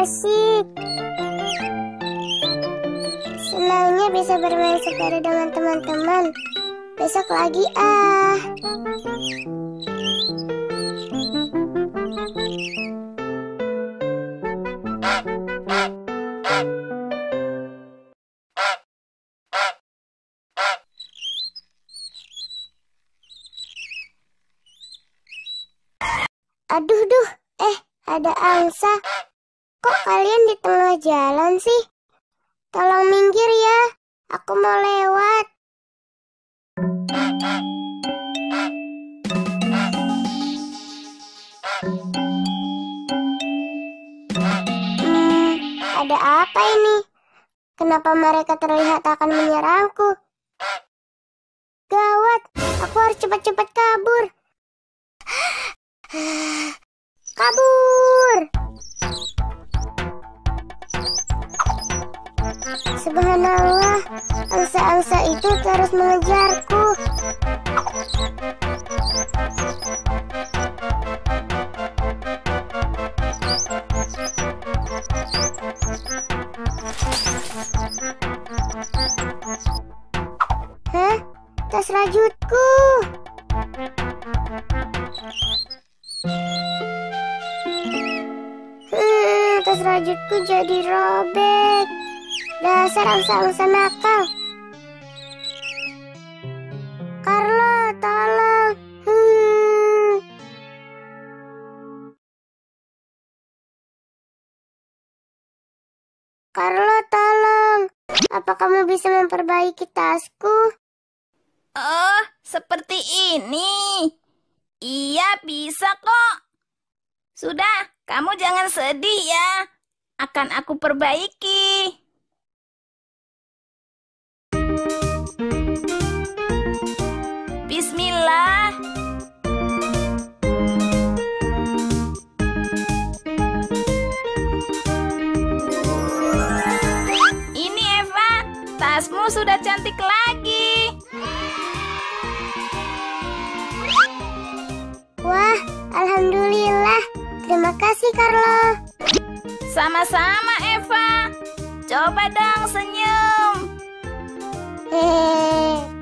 asik. Senangnya bisa bermain sepeda dengan teman-teman. Besok lagi ah. Aduh duh, ada angsa. Kok kalian di tengah jalan sih? Tolong minggir ya, aku mau lewat. Ada apa ini? Kenapa mereka terlihat akan menyerangku? Gawat, aku harus cepat-cepat kabur. Kabur! Subhanallah, angsa-angsa itu terus mengejarku. Hah? Tas rajutku. Tas rajutku jadi robek. Dasar angsa-angsa nakal. Carlo, tolong. Carlo, tolong. Apa kamu bisa memperbaiki tasku? Oh, seperti ini. Iya, bisa kok. Sudah, kamu jangan sedih ya. Akan aku perbaiki. Bismillah. Ini Eva, tasmu sudah cantik lagi. Wah, alhamdulillah. Terima kasih, Carlo. Sama-sama, Eva. Coba dong senyum. Hehehe.